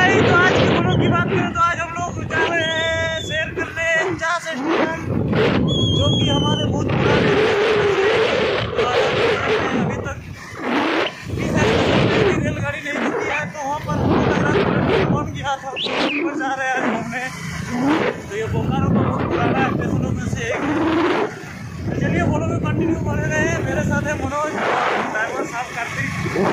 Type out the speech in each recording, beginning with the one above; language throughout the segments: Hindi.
भाई, तो आज के ब्लॉग की बात करें तो आज हम लोग जा रहे हैं शेयर करने चास स्टेशन, जो कि हमारे बहुत पुराने अभी तक रेलगाड़ी नहीं दिखी है। तो वहाँ पर कौन गया था ऊपर जा रहे हैं आज घूमने। तो ये बोकारो का बहुत पुराना स्टेशनों में से एक है। तो चलिए बोलो में कंटिन्यू बने रहे। मेरे साथ है मनोज, ड्राइवर साहब कार्तिक।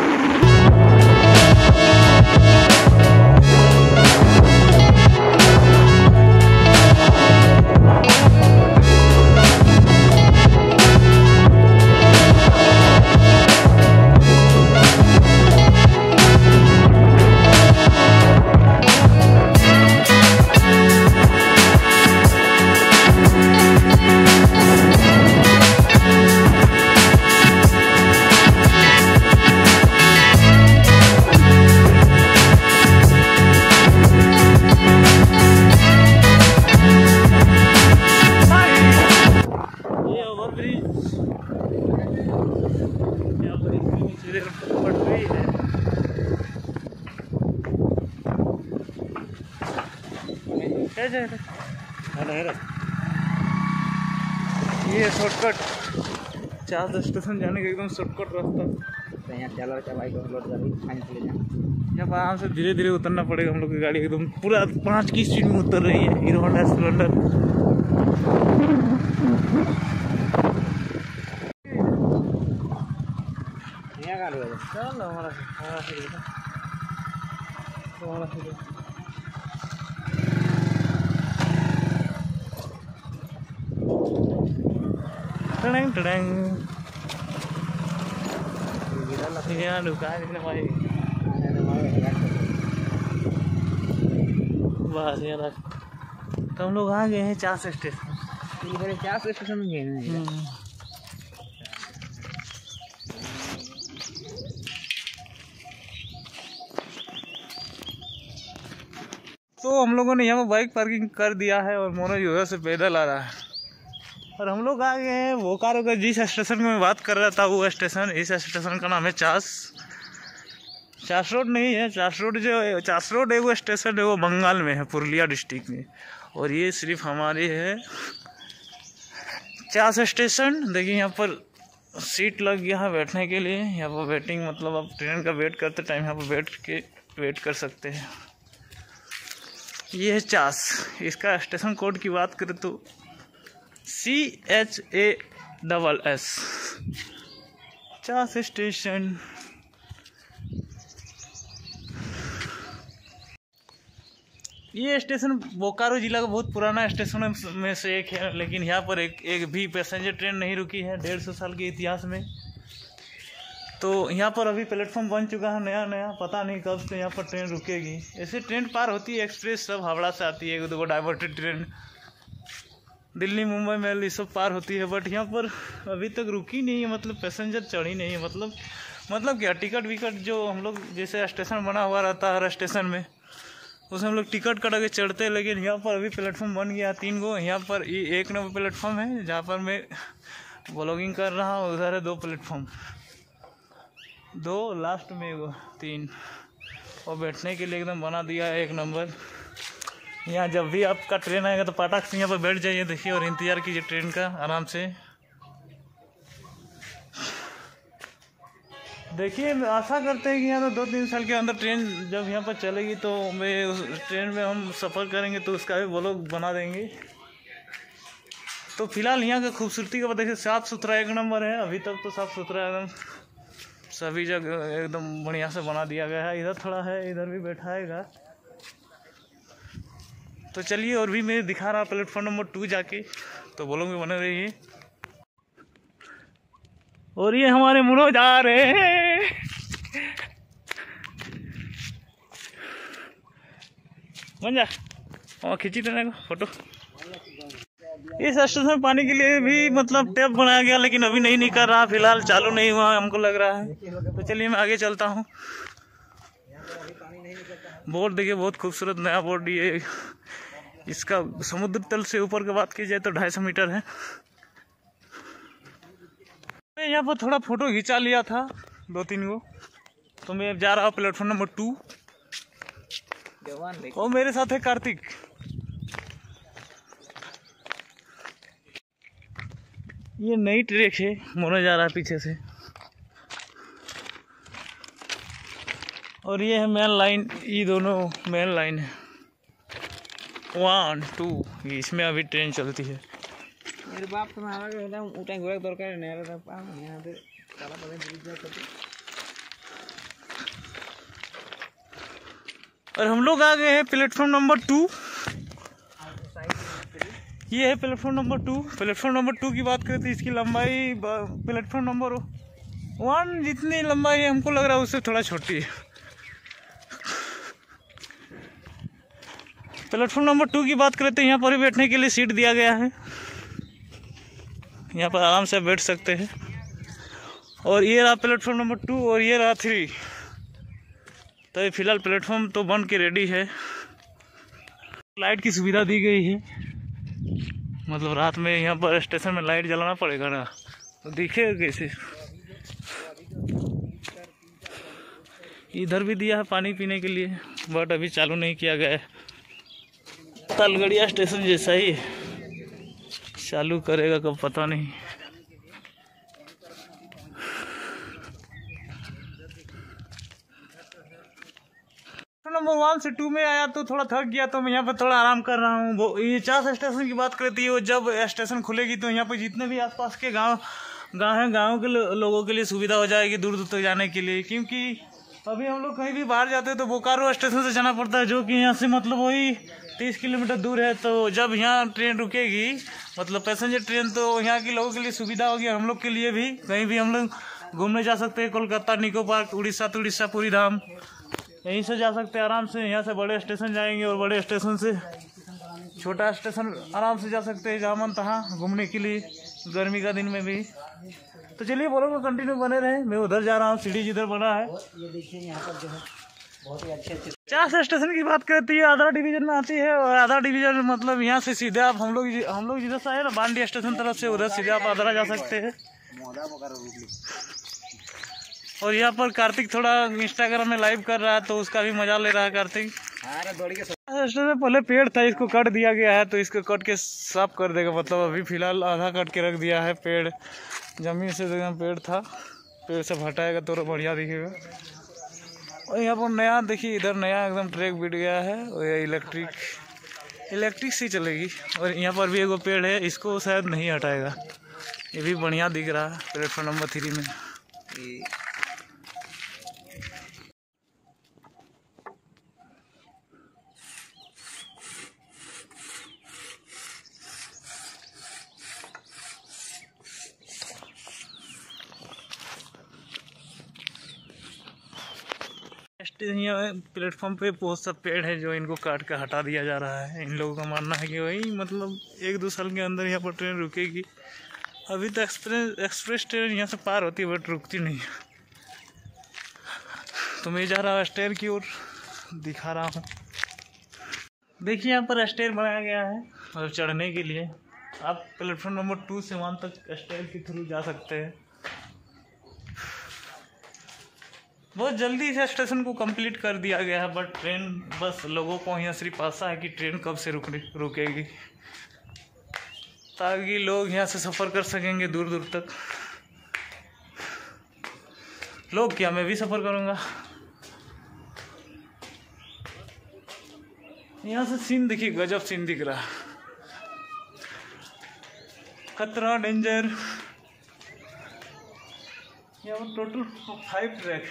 ये शॉर्टकट चास स्टेशन जाने का एकदम शॉर्टकट रास्ता। तो यहाँ चल रहा बाइक लोड कर चले जाए। यहाँ पर आराम से धीरे धीरे उतरना पड़ेगा। हम लोग की गाड़ी एकदम पूरा 5 की स्पीड में उतर रही है। Hero Honda Splendor. चल हमारा टड़ंग टड़ंग यहाँ रुका है भाई। बस यार तो हम लोग आ गए हैं चास स्टेशन। चास स्टेशन में गए हैं। तो हम लोगों ने यहाँ बाइक पार्किंग कर दिया है और मनोज उधर से पैदल आ रहा है। और हम लोग आ गए हैं बोकारो का जिस स्टेशन की मैं बात कर रहा था वो स्टेशन, इस स्टेशन का नाम है चास रोड नहीं है। चास रोड है वो स्टेशन है, वो बंगाल में है, पुरुलिया डिस्ट्रिक्ट में। और ये सिर्फ हमारी है चास स्टेशन। देखिए यहाँ पर सीट लग गया है बैठने के लिए। यहाँ पर वेटिंग मतलब आप ट्रेन का वेट करते टाइम यहाँ पर बैठ के वेट कर सकते हैं। ये है चास। इसका स्टेशन कोड की बात करें तो CHASS चास स्टेशन। ये स्टेशन बोकारो जिला का बहुत पुराना स्टेशन में से एक है, लेकिन यहाँ पर एक भी पैसेंजर ट्रेन नहीं रुकी है 150 साल के इतिहास में। तो यहाँ पर अभी प्लेटफॉर्म बन चुका है नया नया, पता नहीं कब से यहाँ पर ट्रेन रुकेगी। ऐसे ट्रेन पार होती है एक्सप्रेस, सब हावड़ा से आती है, एक दो diverted train Delhi Mumbai mail ये सब पार होती है। बट यहाँ पर अभी तक रुकी नहीं है, मतलब पैसेंजर चढ़ी नहीं है। मतलब क्या टिकट विकट जो हम लोग जैसे स्टेशन बना हुआ रहता है हर स्टेशन में, उसमें हम लोग टिकट कटा के चढ़ते हैं। लेकिन यहाँ पर अभी प्लेटफॉर्म बन गया 3 गो। यहाँ पर एक नंबर प्लेटफॉर्म है जहाँ पर मैं ब्लॉगिंग कर रहा हूँ, उधर है 2 प्लेटफॉर्म, 2 लास्ट में 3। और बैठने के लिए एकदम बना दिया है 1 नंबर। यहाँ जब भी आपका ट्रेन आएगा तो पाटाक से यहाँ पर बैठ जाइए, देखिए, और इंतज़ार कीजिए ट्रेन का आराम से। देखिए आशा करते हैं कि यहाँ तो 2-3 साल के अंदर ट्रेन जब यहाँ पर चलेगी तो मैं उस ट्रेन में हम सफ़र करेंगे तो उसका भी ब्लॉग बना देंगे। तो फिलहाल यहाँ का खूबसूरती का देखिए, साफ़ सुथरा 1 नंबर है। अभी तक तो साफ़ सुथरा एकदम सभी जगह एकदम बढ़िया से बना दिया गया है। इधर थोड़ा है, इधर भी बैठाएगा। तो चलिए और भी मैं दिखा रहा प्लेटफॉर्म नंबर 2 जाके, तो ब्लॉग में बने रहिए। और ये हमारे मनोज आ रहे हैं। बन जा और खींची देने को फोटो। इस स्टेशन में पानी के लिए भी मतलब टैप बनाया गया, लेकिन अभी नहीं निकल रहा, फिलहाल चालू नहीं हुआ हमको लग रहा है। तो चलिए मैं आगे चलता हूँ। बोर्ड देखिए, बहुत खूबसूरत नया बोर्ड। ये इसका समुद्र तल से ऊपर की बात की जाए तो 250 मीटर है। मैं यहाँ पर थोड़ा फोटो खिंचा लिया था 2-3 गो। तो मैं जा रहा हूँ प्लेटफॉर्म नंबर 2। वो मेरे साथ है कार्तिक। ये नई ट्रैक है, मोना जा रहा है पीछे से। और ये है मेन लाइन, ये दोनों मेन लाइन है 1 2, इसमें अभी ट्रेन चलती है। मेरे बाप तो मारा के एकदम उठाई घोड़ा दरकार नहीं रहा था यहाँ पे चला पड़े ब्रिज जाकर। और हम लोग आ गए हैं प्लेटफॉर्म नंबर 2। ये है प्लेटफॉर्म नंबर 2। प्लेटफॉर्म नंबर 2 की बात करें तो इसकी लंबाई प्लेटफॉर्म नंबर 1 जितनी लंबाई है हमको लग रहा है उससे थोड़ा छोटी है। प्लेटफॉर्म नंबर 2 की बात करें तो यहाँ पर बैठने के लिए सीट दिया गया है, यहाँ पर आराम से बैठ सकते हैं। और ये रहा प्लेटफॉर्म नंबर 2 और ये रहा 3। तो ये फिलहाल प्लेटफॉर्म तो बन के रेडी है। लाइट की सुविधा दी गई है, मतलब रात में यहाँ पर स्टेशन में लाइट जलाना पड़ेगा ना, तो दिखेगा कैसे। इधर भी दिया है पानी पीने के लिए, बट अभी चालू नहीं किया गया है। तलगड़िया स्टेशन जैसा ही चालू करेगा कब पता नहीं। नंबर 1 से 2 में आया तो थोड़ा थक गया, तो मैं यहाँ पर थोड़ा आराम कर रहा हूँ। वो ये 4 स्टेशन की बात करती है, वो जब स्टेशन खुलेगी तो यहाँ पर जितने भी आसपास के गांव हैं, गाँव के लोगों के लिए सुविधा हो जाएगी दूर दूर तक जाने के लिए। क्योंकि अभी हम लोग कहीं भी बाहर जाते हैं तो बोकारो स्टेशन से जाना पड़ता है, जो कि यहाँ से मतलब वही 30 किलोमीटर दूर है। तो जब यहाँ ट्रेन रुकेगी, मतलब पैसेंजर ट्रेन, तो यहाँ के लोगों के लिए सुविधा होगी, हम लोग के लिए भी। कहीं भी हम लोग घूमने जा सकते हैं, कोलकाता, निको पार्क, उड़ीसा, पूरी धाम, यहीं से जा सकते हैं आराम से। यहाँ से बड़े स्टेशन जाएंगे और बड़े स्टेशन से छोटा स्टेशन आराम से जा सकते हैं, जहाँ मन तहाँ घूमने के लिए, गर्मी का दिन में भी। तो चलिए बोलो कंटिन्यू बने रहे। मैं उधर जा रहा हूँ, सीढ़ी जिधर बना है। ये देखिए यहाँ पर जो है बहुत ही अच्छे 4 स्टेशन की बात करती है, आधा डिवीजन में आती है। और आधा डिवीजन मतलब यहाँ से सीधे आप हम लोग जिधर से आए ना, बांडी स्टेशन तरफ से, उधर सीधे आप आदरा जा सकते हैं। और यहाँ पर कार्तिक थोड़ा इंस्टाग्राम में लाइव कर रहा है, तो उसका भी मजा ले रहा है कार्तिक। पहले पेड़ था, इसको कट दिया गया है, तो इसको कट के साफ कर देगा। मतलब अभी फिलहाल आधा कट के रख दिया है। पेड़ जमीन से पेड़ था, पेड़ से हटाएगा तो बढ़िया दिखेगा। और यहाँ पर नया देखिए, इधर नया एकदम ट्रैक बिट गया है, और ये इलेक्ट्रिक से चलेगी। और यहाँ पर भी एगो पेड़ है, इसको शायद नहीं हटाएगा। ये भी बढ़िया दिख रहा है प्लेटफॉर्म नंबर 3 में। यहाँ प्लेटफॉर्म पे बहुत सा पेड़ है जो इनको काट कर हटा दिया जा रहा है। इन लोगों का मानना है कि वही मतलब 1-2 साल के अंदर यहाँ पर ट्रेन रुकेगी। अभी तो एक्सप्रेस ट्रेन यहाँ से पार होती है, बट रुकती नहीं। तो मैं जा रहा हूँ स्टेयर की ओर, दिखा रहा हूँ। देखिए यहाँ पर स्टेयर बनाया गया है, और चढ़ने के लिए आप प्लेटफॉर्म नंबर 2 से 1 तक स्टेयर के थ्रू जा सकते हैं। बहुत जल्दी से स्टेशन को कंप्लीट कर दिया गया है, बट ट्रेन बस लोगों को यहाँ सिर्फ आशा है कि ट्रेन कब से रुकेगी, ताकि लोग यहाँ से सफ़र कर सकेंगे दूर दूर तक। लोग क्या, मैं भी सफ़र करूँगा। यहाँ से सीन देखिए, गजब सीन दिख रहा है। खतरा, डेंजर। यहाँ पर टोटल 5 ट्रैक।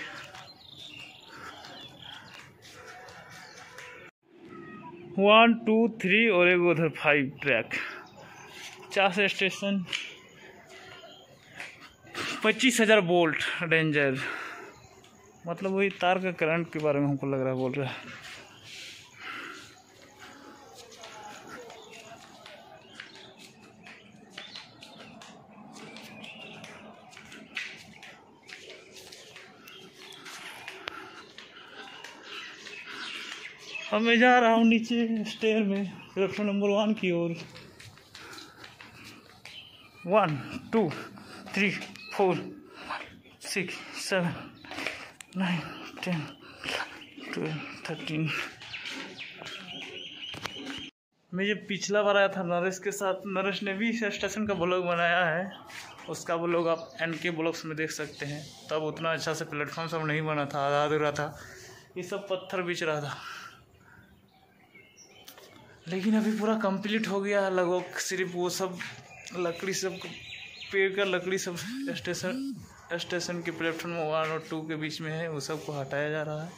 वन 2 3 और एक उधर 5 ट्रैक। 4 station, 25,000 volt danger. मतलब वही तार का करंट के बारे में हमको लग रहा है बोल रहा है। अब मैं जा रहा हूँ नीचे स्टेयर में, प्लेटफॉर्म नंबर 1 की ओर। 1 2 3 4 6 7 9 10 12 13 मैं जब पिछला बार आया था नरेश के साथ, नरेश ने भी इस स्टेशन का ब्लॉग बनाया है, उसका ब्लॉग आप NK ब्लॉग्स में देख सकते हैं। तब उतना अच्छा से प्लेटफॉर्म सब नहीं बना था, आधा अधूरा था, ये सब पत्थर बिछ रहा था। लेकिन अभी पूरा कंप्लीट हो गया लगभग, सिर्फ वो सब लकड़ी सब, पेड़ का लकड़ी सब स्टेशन के प्लेटफॉर्म 1 और 2 के बीच में है, वो सब को हटाया जा रहा है।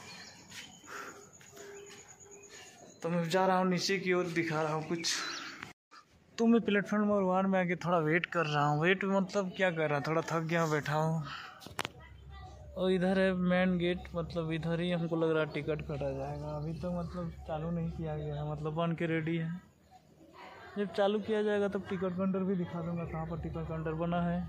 तो मैं जा रहा हूँ नीचे की ओर, दिखा रहा हूँ कुछ। तो मैं प्लेटफॉर्म नंबर 1 में आके थोड़ा वेट कर रहा हूँ। वेट मतलब क्या कर रहा हूँ, थोड़ा थक गया, बैठा हूँ। और इधर है मेन गेट, मतलब इधर ही हमको लग रहा है टिकट कटा जाएगा। अभी तो मतलब चालू नहीं किया गया है, मतलब बन के रेडी है। जब चालू किया जाएगा तब टिकट काउंटर भी दिखा दूंगा कहाँ पर टिकट काउंटर बना है।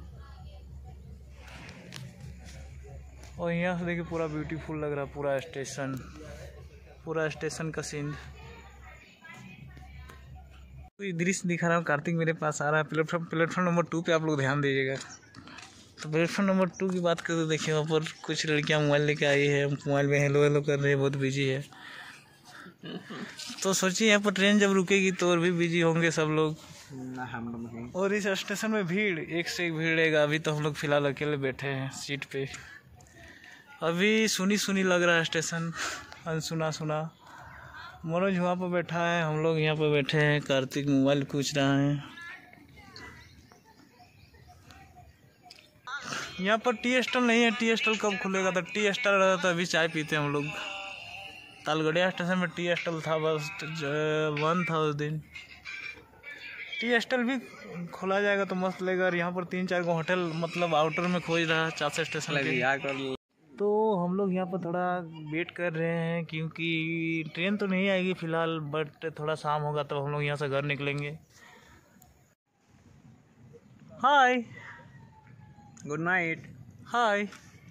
और यहाँ से देखिए पूरा ब्यूटीफुल लग रहा है पूरा स्टेशन का सीन। तो दृश्य दिखा रहा हूँ, कार्तिक मेरे पास आ रहा है। प्लेटफॉर्म नंबर 2 पे आप लोग ध्यान दीजिएगा। तो प्लेटफॉर्म नंबर 2 की बात करें तो देखिए वहाँ पर कुछ लड़कियाँ मोबाइल लेके आई है, मोबाइल में हेलो हेलो कर रही है, बहुत बिजी है। तो सोचिए यहाँ पर ट्रेन जब रुकेगी तो और भी बिजी होंगे सब लोग। और इस स्टेशन में भीड़, एक से एक भीड़ रहेगा। अभी तो हम लोग फिलहाल अकेले बैठे हैं सीट पे। अभी सुनी लग रहा है स्टेशन, अनसुना। मनोज वहाँ पर बैठा है, हम लोग यहाँ पर बैठे हैं। कार्तिक मोबाइल पूछ रहा है। यहाँ पर टी स्टॉल नहीं है, टी स्टॉल कब खुलेगा? तो टी स्टॉल रहता तो अभी चाय पीते हम लोग। तालगढ़िया स्टेशन में टी स्टॉल था, बस बंद था उस दिन। टी स्टॉल भी खोला जाएगा तो मस्त लगेगा। यहाँ पर 3-4 को होटल मतलब आउटर में खोज रहा है 4 स्टेशन के। तो हम लोग यहाँ पर थोड़ा वेट कर रहे हैं, क्योंकि ट्रेन तो नहीं आएगी फिलहाल, बट थोड़ा शाम होगा तब हम लोग यहाँ से घर निकलेंगे। Hi, good night. Hi.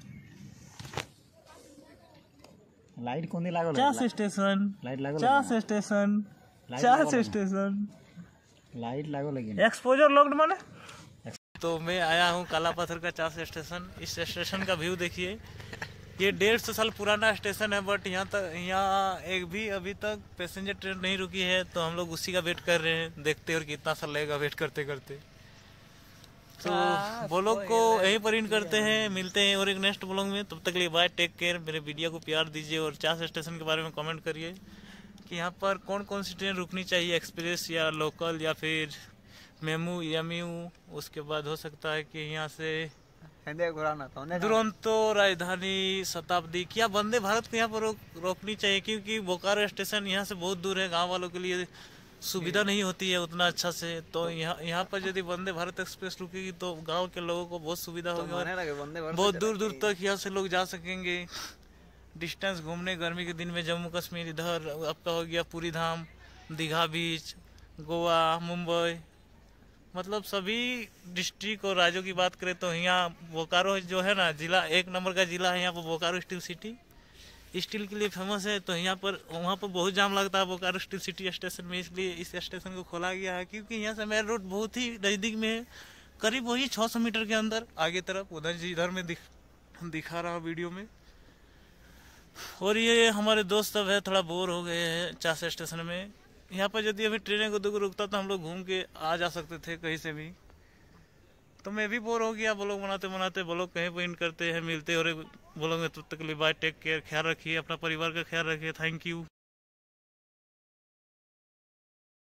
Light कौन दी लागल? 4 स्टेशन, लाइट लागल, 4 स्टेशन, 4 स्टेशन, लाइट लागो लगी। एक्सपोजर लॉक्ड माने। तो मैं आया हूँ काला पत्थर का 4 स्टेशन। इस स्टेशन का व्यू देखिए। ये 150 साल पुराना स्टेशन है, बट यहाँ एक भी अभी तक पैसेंजर ट्रेन नहीं रुकी है। तो हम लोग उसी का वेट कर रहे हैं, देखते और कितना साल लगेगा वेट करते करते। तो ब्लॉग को यहीं पर इन करते हैं, मिलते हैं और एक नेक्स्ट ब्लॉग में। तब तक के लिए बाय, टेक केयर। मेरे वीडियो को प्यार दीजिए और 4 स्टेशन के बारे में कमेंट करिए कि यहाँ पर कौन कौन सी ट्रेन रुकनी चाहिए, एक्सप्रेस या लोकल या फिर मेमू एमयू। उसके बाद हो सकता है कि यहाँ से दुरंतो, राजधानी, शताब्दी, क्या वंदे भारत को यहाँ पर रोकनी चाहिए, क्योंकि बोकारो स्टेशन यहाँ से बहुत दूर है। गांव वालों के लिए सुविधा नहीं होती है उतना अच्छा से। तो यहाँ पर यदि वंदे भारत एक्सप्रेस रुकेगी तो गांव के लोगों को बहुत सुविधा होगी और बहुत दूर दूर तक यहाँ से लोग जा सकेंगे डिस्टेंस घूमने। गर्मी के दिन में जम्मू कश्मीर, इधर आपका हो गया पूरी धाम, दीघा बीच, गोवा, मुंबई, मतलब सभी डिस्ट्रिक्ट और राज्यों की बात करें तो यहाँ बोकारो जो है ना, जिला 1 नंबर का जिला है यहाँ पर। बोकारो स्टील सिटी स्टील के लिए फेमस है। तो यहाँ पर वहाँ पर बहुत जाम लगता है बोकारो स्टील सिटी स्टेशन में, इसलिए इस स्टेशन को खोला गया है। क्योंकि यहाँ से मेन रोड बहुत ही नज़दीक में है, करीब वही 600 मीटर के अंदर आगे तरफ। उधर जी इधर में दिखा रहा हूँ वीडियो में। और ये हमारे दोस्त सब है, थोड़ा बोर हो गए हैं 4 स्टेशन में। यहाँ पर यदि अभी ट्रेन को 2 रुकता तो हम लोग घूम के आ जा सकते थे कहीं से भी। तो मैं भी बोर हो गया ब्लॉग बनाते ब्लॉग कहीं पर इन करते हैं, मिलते और ब्लॉग में। तब तक के लिए बाय, टेक केयर, ख्याल रखिए, अपना परिवार का ख्याल रखिए। Thank you.